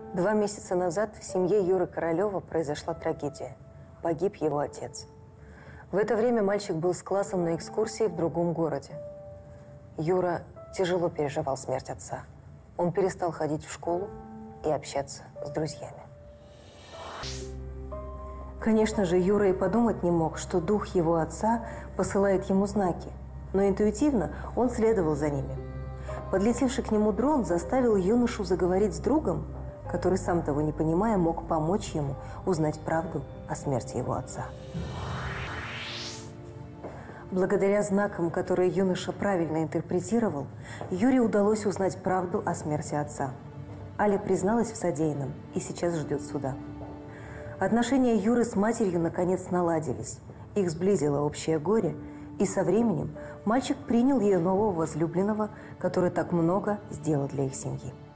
2 месяца назад в семье Юры Королева произошла трагедия. Погиб его отец. В это время мальчик был с классом на экскурсии в другом городе. Юра тяжело переживал смерть отца. Он перестал ходить в школу и общаться с друзьями. Конечно же, Юра и подумать не мог, что дух его отца посылает ему знаки, но интуитивно он следовал за ними. Подлетевший к нему дрон заставил юношу заговорить с другом, который, сам того не понимая, мог помочь ему узнать правду о смерти его отца. Благодаря знакам, которые юноша правильно интерпретировал, Юре удалось узнать правду о смерти отца. Аля призналась в содеянном и сейчас ждет суда. Отношения Юры с матерью наконец наладились. Их сблизило общее горе, и со временем мальчик принял ее нового возлюбленного, который так много сделал для их семьи.